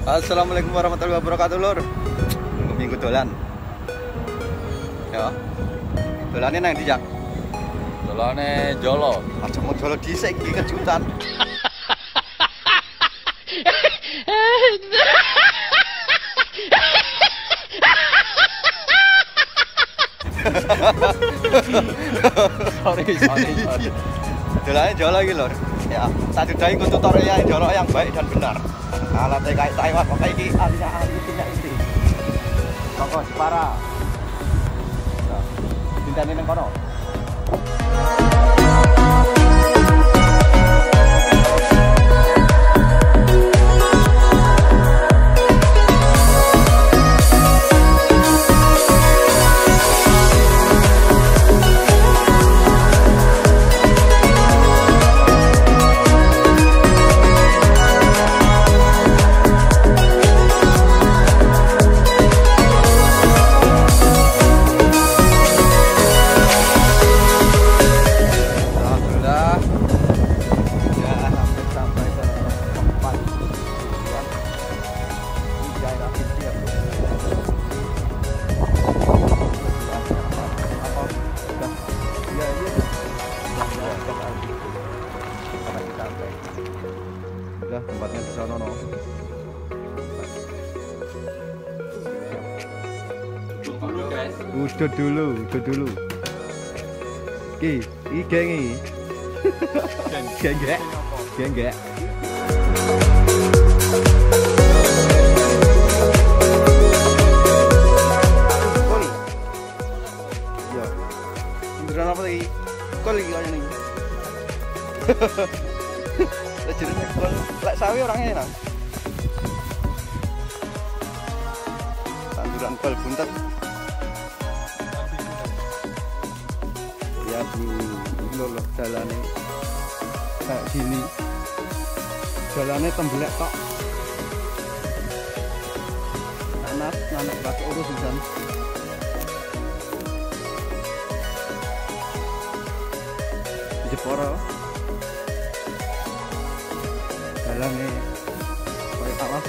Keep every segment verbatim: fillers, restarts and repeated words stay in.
Assalamualaikum warahmatullahi wabarakatuh, lur. Minggu minggu dolan. Ya. Dolane nang ndi, Jak? Dolane Jolo. Aja mau jolo dhisik iki kejutan. sorry, sorry, sorry. Dolane Jolo iki, lur. Ya, tak dudahi ku tutorial Jolo yang baik dan benar. Alatnya kayak Taiwan, pokoknya ini ahlinya ahli punya ini. Toko Jepara. Nah, bintangin yang kono. Udah tempatnya di sana, no. Dulu guys. Udah dulu, udah dulu. Ki, iki geng iki. Geng gak? Geng gak? Kol. Ya. Beneran apa lagi? Kol iki kayaknya nih. Lah jenenge kol. Lek sawi orangnya nang. Tanduran kol buntet. Ya bu, lho jalane kayak gini. Jalane tembelek tok. Panas, nanek pakai urus hujan. Jepara. Jalane kayak alas.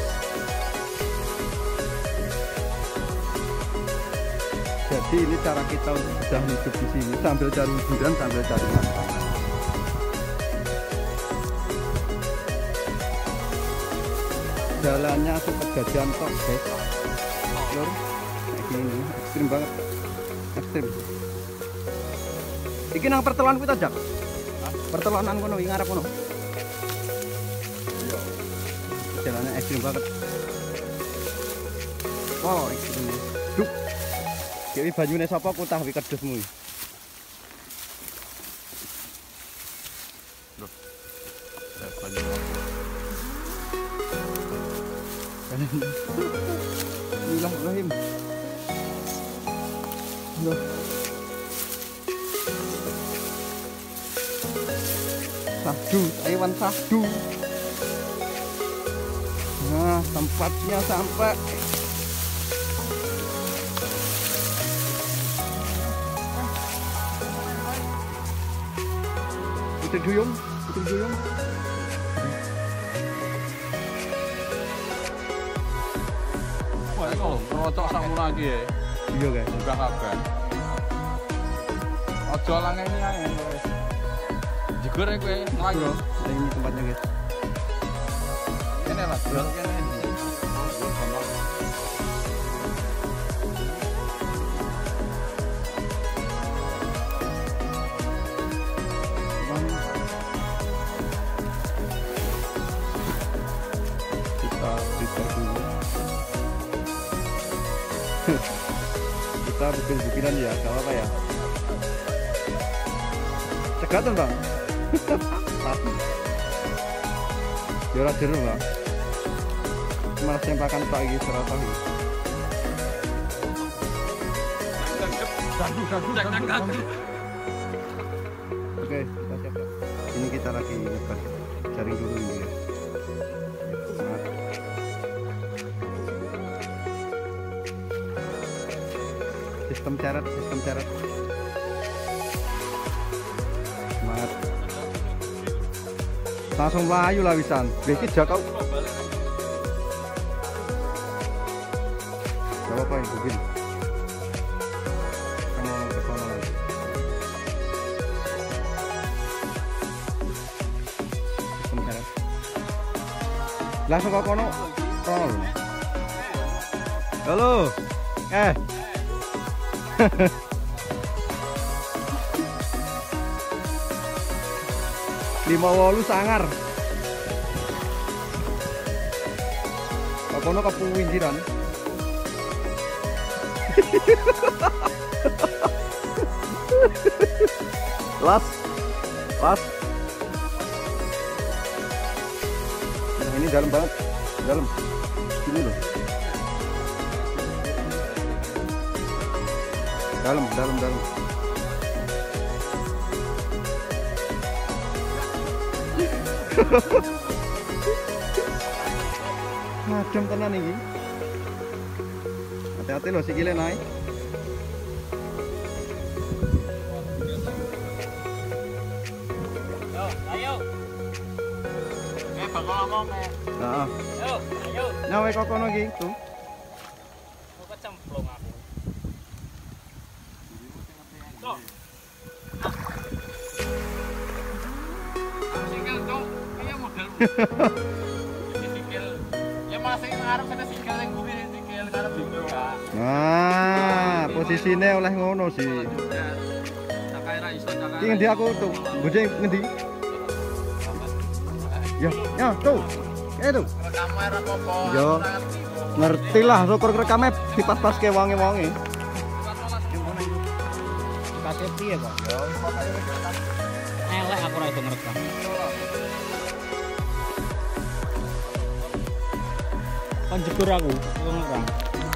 Jadi ini cara kita untuk sudah hidup di sini sambil cari hiburan sambil cari makan. Jalannya super gajian tok, guys. Lur, kayak gini, ekstrim banget, ekstrim. Iki nang pertelan kita, Jak. Pertelanan kono, ing ngarep kono. Jalannya ekstrim banget. Wow, ekstrim. Duk. Iki banyune sapa kutah wi kedesmu iki. Loh. Ya banyu. Bismillahirrahmanirrahim. Loh. Sahdu, Taiwan sahdu. Nah, tempatnya sampai. Putri Duyung, Putri Duyung. Wah, iku ngerocok sakmono iki ya. Iya, guys. Enggak kabeh. Aja langeni ae. Jegur ae kowe nglango. Nah, ini tempatnya, guys. Kene lah, jual kene. Kita prepare dulu. Kita bikin-bikinan ya, gak apa-apa ya. Cegatan, Bang. Tapi ya ora jero, Bang. Malah sempakan tok iki serata iki. Oke, kita siap. Ini kita lagi jaring dulu ini ya. Semangat. Sistem carat, sistem carat. Semangat. Langsung melayu lah wisan. Iki Jakau. Gak apa-apa yang mobil. Kamu ke sana lagi. Sebentar. Langsung ke kono. Kono. Halo. Eh. Lima wolu sangar. Kono kepuwinjiran. Las, las. Nah, ini dalam banget, dalam. Ini loh. Dalam, dalam, dalam. Macam tenan ini. Hati-hati loh sikile naik. Yo, ayo. Eh, bakal ngomong eh. Heeh. Yo, ayo. Nyawe kok kono iki, tuh. Mau kecemplung aku. Tuh. Sikil dong, kayak model. Sikil. Ya masih ngarep ada sikil yang gue sikil ngarep juga. Nah, posisinya oleh ngono sih. Iki ngendi aku tuh? Bojone ngendi? Ya, ya tuh. Kayak tuh. Kamera apa-apa. Yo. Ngerti lah, syukur rekamnya dipas-pas ke wangi-wangi. K T P ya, Kok? Elek aku ora iso ngerekam. Kan jegur aku, aku ngerekam.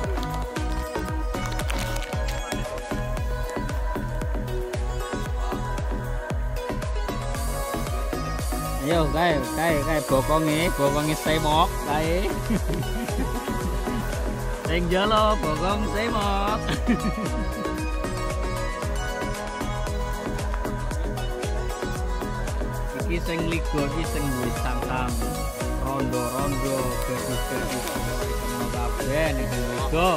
Ayo, kae, kae, kae bokonge, bokonge semok, kae. Sing jalo bokong semok. Iki sing ligo iki sing duwe sangkang. Rondo-rondo, gadis-gadis kena kabeh nek ligo.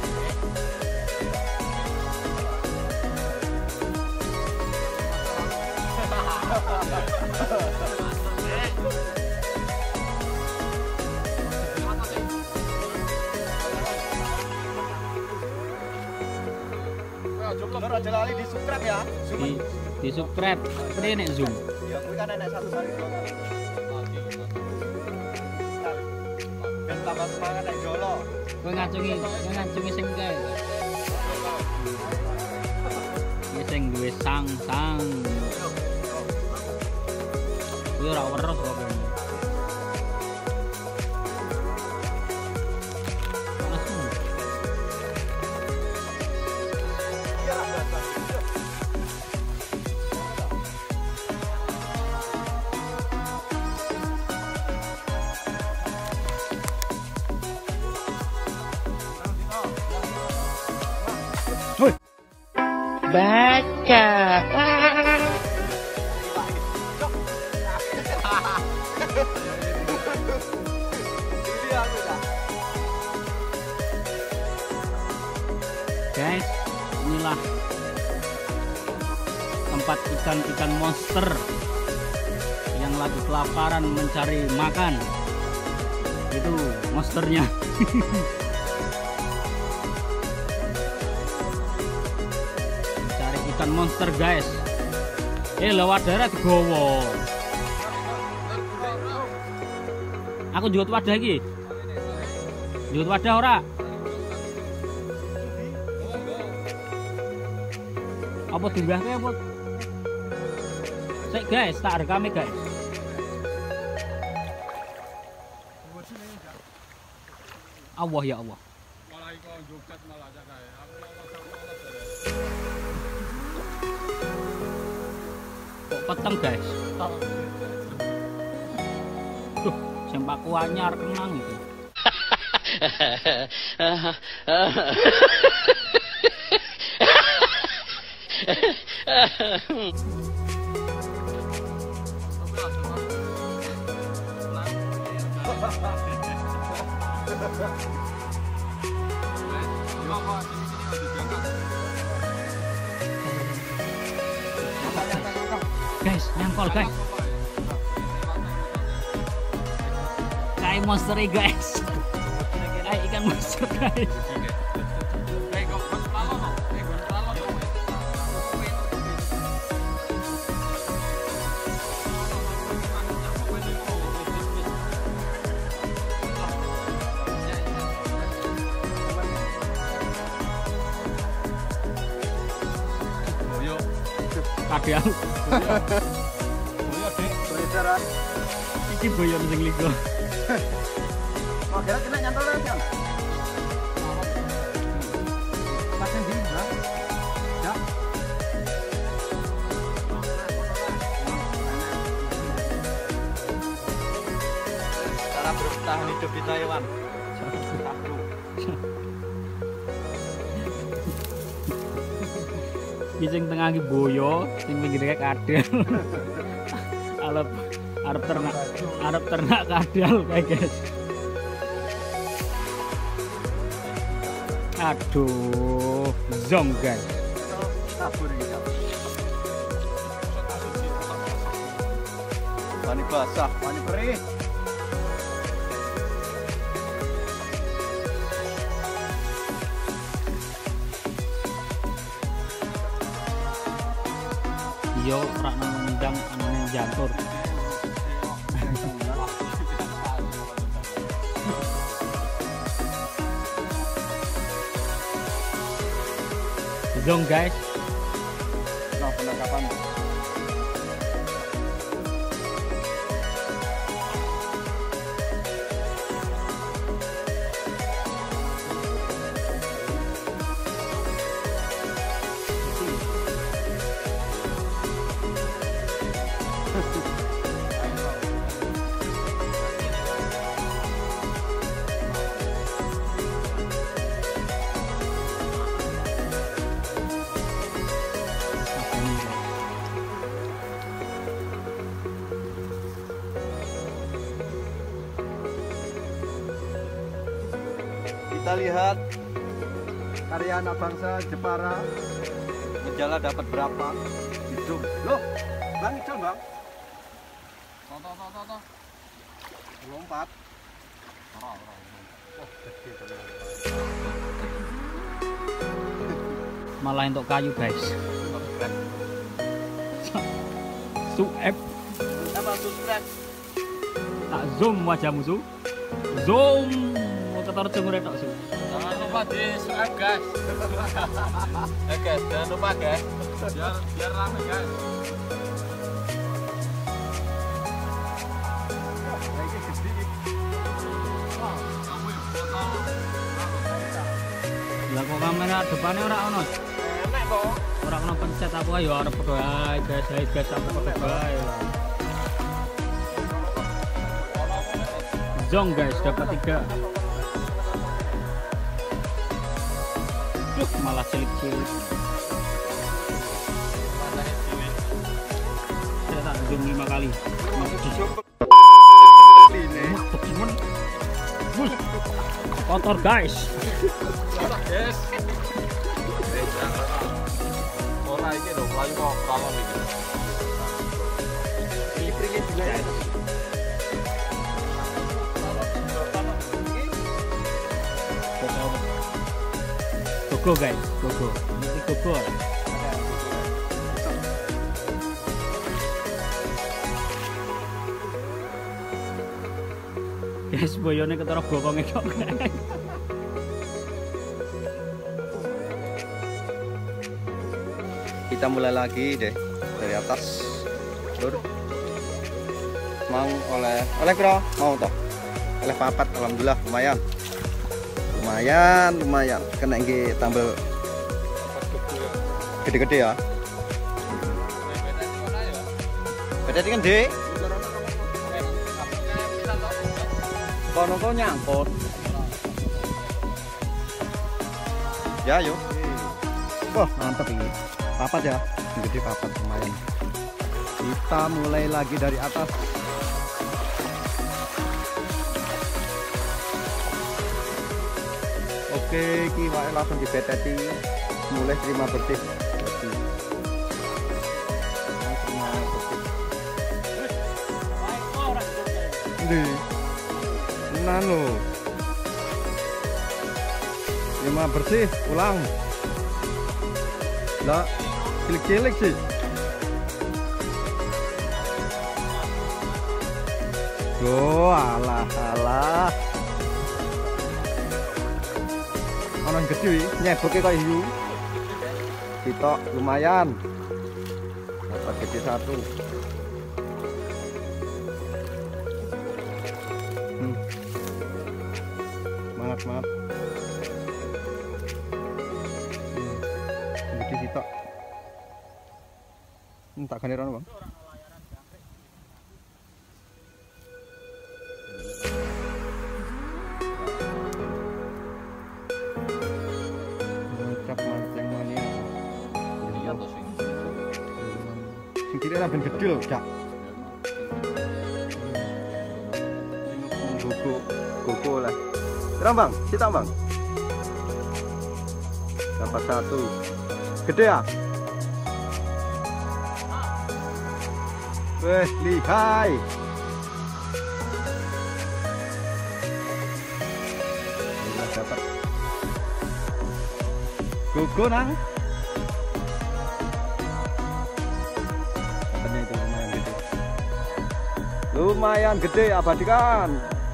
Aja lali di subscribe ya. Di, di subscribe, ini nek zoom. Ya, kuwi kan enak satu kali. Ben tambah semangat nek jolo. Kowe ngacungi, kowe ngacungi sing kae. Iki sing duwe sang-sang. Kuwi ora weruh kok. Baca. Guys, inilah tempat ikan-ikan monster yang lagi kelaparan mencari makan. Itu monsternya. Ikan monster guys. Eh lewat darat digowo. Aku jut wadah iki. Jut wadah ora? Apa dimbahke apa? Sik guys, tak rekame guys. Allah ya Allah. Peteng guys. Tuh, sempak anyar kenang itu. Guys, nyangkol guys. Kayak monster guys. Kayak ikan monster guys. Kadean. Boyo Dik, boyo darat. Iki boyon sing ligo. Oh, kira kena nyantol kan? Pas yang di, ha? Ya. Cara bertahan hidup di Taiwan. Iki sing tengah iki boyo, sing pinggire kadal. Arep arep ternak, arep ternak kadal kayak guys. Aduh, zong guys. Kabur iki. Wani basah, wani perih. Yo ora nendang anane jantur. Zong guys. Nah, penangkapan. Kita lihat karya anak bangsa Jepara. Gejala dapat berapa? Hidup. Loh, Bang Ijal, Bang. Toh, toh, toh, toh, toh. Lompat. Oh, gede tenan. Malah untuk kayu guys. Suep. Apa subscribe? Tak zoom wajah musuh. Zoom. Ketar jemure tok su. Jangan lupa di subscribe guys. Eh guys, jangan lupa guys. Biar biar rame guys. Lagi gede. Wah, kamu yang foto. Lah kok kamera depannya ora ono. Enak kok. Ora ono pencet apa ya arep padha ae guys, ae guys aku padha bae lah. Zong guys dapat tiga. Duh, malah cilik-cilik. Saya tak zoom lima kali. Ini. Kotor guys. Guys. Ora iki lho, layu kok pralon iki. Dipringe juga. Gogo guys, gogo. Ini gogo. Guys, boyone ketara bokonge kok. Kita mulai lagi deh dari atas. Lur. Mau oleh oleh bro, mau toh. Oleh papat, alhamdulillah lumayan. Lumayan, lumayan. Kena nggih tambah gede-gede ya. Beda dengan Dek. Kono kok nyangkut. Ya, yuk. Wah, mantap ini. Papat ya. Gede papat lumayan. Kita mulai lagi dari atas. Oke. Oke, iki wae langsung dibeteti mulai terima bersih. Bersih. Terima bersih. Ndi. Nano. Terima bersih, ulang. Lah, cilik-cilik sih. Oh, alah, alah. Orang gede nyeboknya kayak hiu. Sitok lumayan. Dapat gede satu. Hmm. Semangat, semangat. Hmm. Gede sitok. Hmm, tak gani rono, Bang. Kira lah ben gede lho, Cak. Gogo, gogo lah. Terang, Bang, kita, Bang. Dapat satu. Gede ya? Weh, lihai. Ini dapat. Gogo nang. Lumayan gede, abadikan.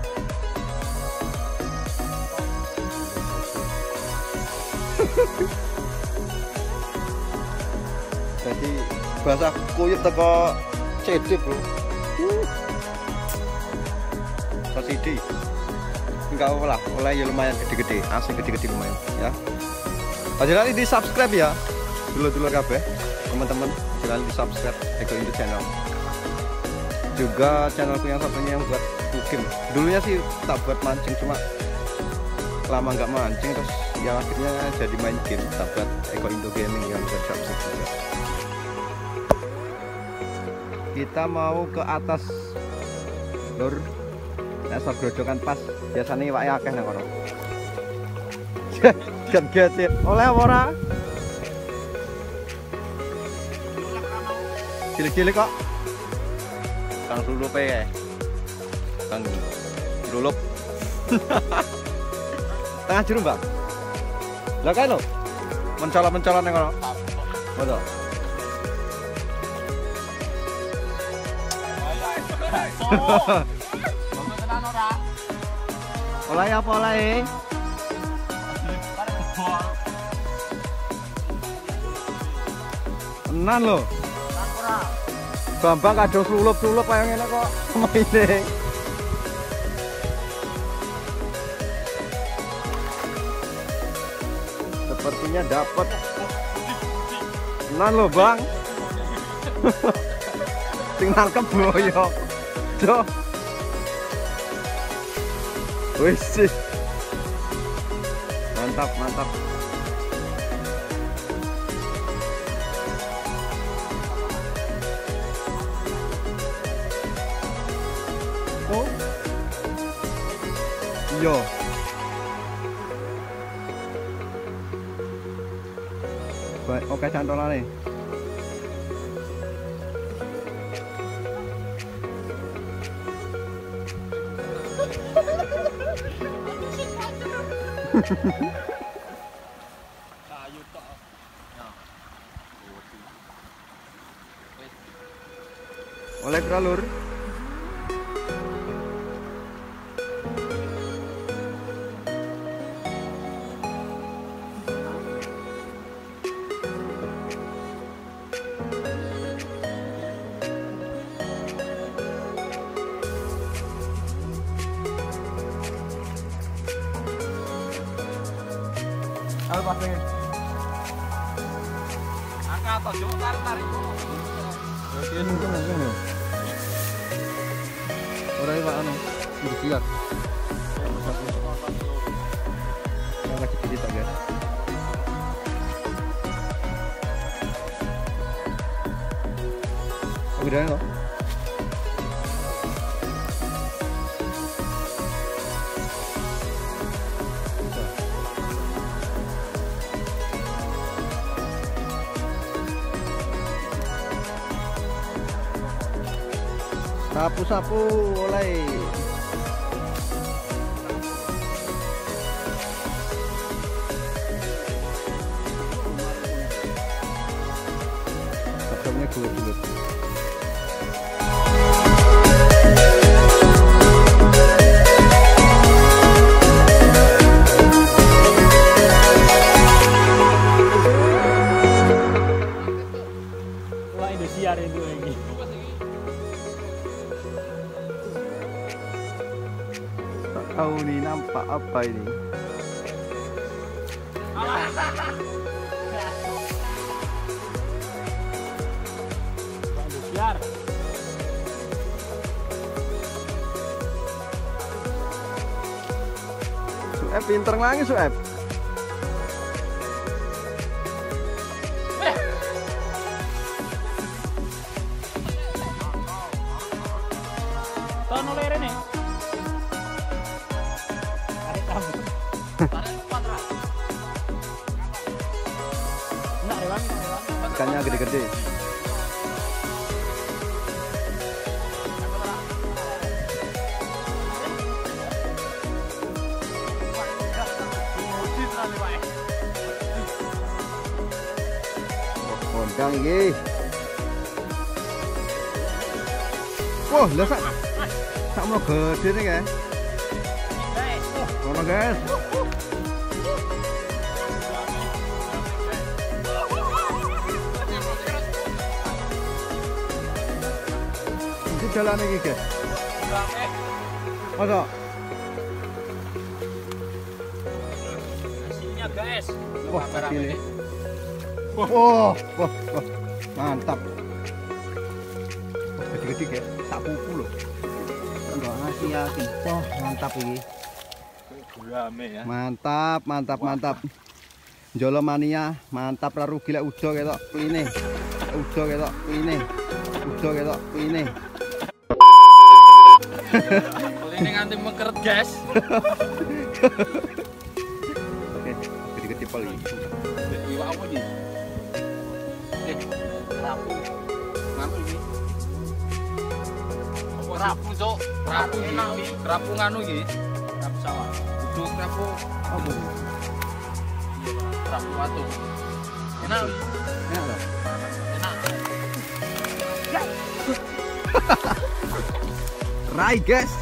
Jadi basah kuyup teko C D, Bro. Subsidi. Enggak apa lah, oleh ya lumayan gede-gede, asing gede-gede lumayan ya. Jangan lupa di subscribe ya. Dulu-dulu kabeh, teman-teman, jangan di subscribe Eko Indo channel. Juga channelku yang satunya yang buat game. Dulunya sih tak buat mancing, cuma lama nggak mancing terus ya akhirnya jadi main game. Tak buat Eko Indo Gaming yang buat subscribe juga. Kita mau ke atas lur. Asal grojokan pas biasanya wae akeh nang kono. Get-get oleh ora? Cilik-cilik kok. Kang lulup ya. Kang lulup. Tengah jurung, Bang. Lah kae lho. Mencolot-mencolot ning kono. Betul. Oleh apa oleh? Tenan lho. Bambang kadang sulup-sulup kayak ngene kok maine. Sepertinya dapat. Tenan lho, Bang. Sing nangkep boyo. Duh. Wis. Mantap, mantap. Oh. Iya. Baik, oke cantolane. Kayu tok. Oleh kralur. Halo Pak Beng. Angka atau jauh tarik-tarik. Oke, mungkin langsung ya. Ora iki Pak anu, udah siap. Ya lagi cerita guys. Oke, dah loh. Sapu-sapu oleh. Sabunnya dulu-dulu. Wah, Indosiar itu lagi. Tak tahu nih nampak apa ini. Indosiar. Sueb pinter lagi Sueb. Tahun oleh Rene. Tarik kamu. Tarik kuadrat. Enggak, Rewan. Ikannya gede-gede. Kondang iki. Wah, lha sak sak mau gede nih guys. Ono guys. Ini jalan lagi guys. Masa? Hasilnya guys. Wah, hasilnya. Wah, wah, wah, wah, mantap. Wah, gede-gede ya, tak pupu loh. Enggak ngasih yakin. Wah, mantap ini. Rame ya. Mantap, mantap, mantap. Jolo mania, mantap lah rugi lah udo ketok. Ini, udo ketok. Ini, udo ketok. Ini. Ini nganti mekeret guys. Oke, gede-gede pol ini. Iwak apa iki? Eh, rapu. Nganu iki. Apa rapu, Cuk? Rapu iki. Rapu nganu iki. Rapu sawah. Kudu rapu apa? Rapu watu. Enak. Enak loh. Enak. Rai guys.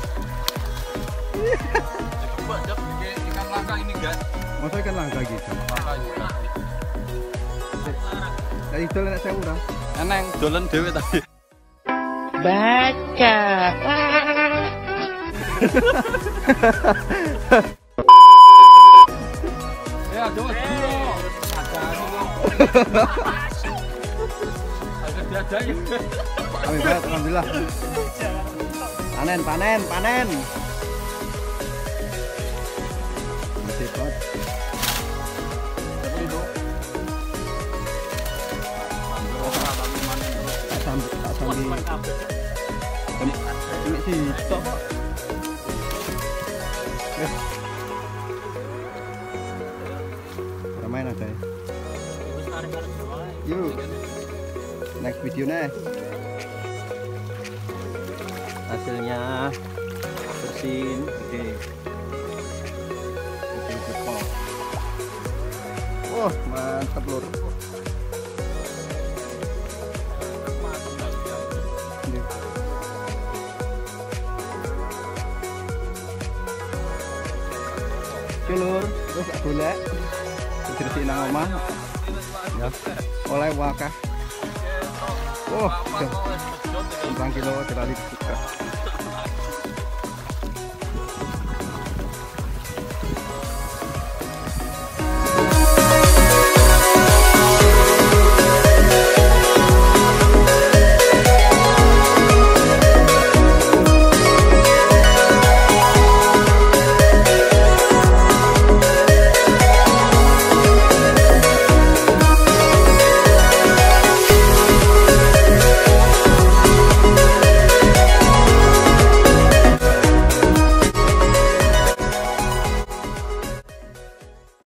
Coba dap ikan langka ini, guys. Masa ikan langka gitu. Langka juga. Dari itu enak saya udah. Eneng dolen dhewe tadi. Baca. Ya, coba dulu. Ada anu. Agak diadai. Amin banget, alhamdulillah. Panen, panen, panen. Masih banget. Tak sambil, tak sambil. Ini sih stop kok. Eh. Ramai aja ya. Yuk. Next video nih. Hasilnya bersin gede. Gede jepol. Wah, mantap lur. Oke lur, terus gak golek. Diresiki nang omah. Ya. Oleh wakah. Oh, rong kilo terlalu buka.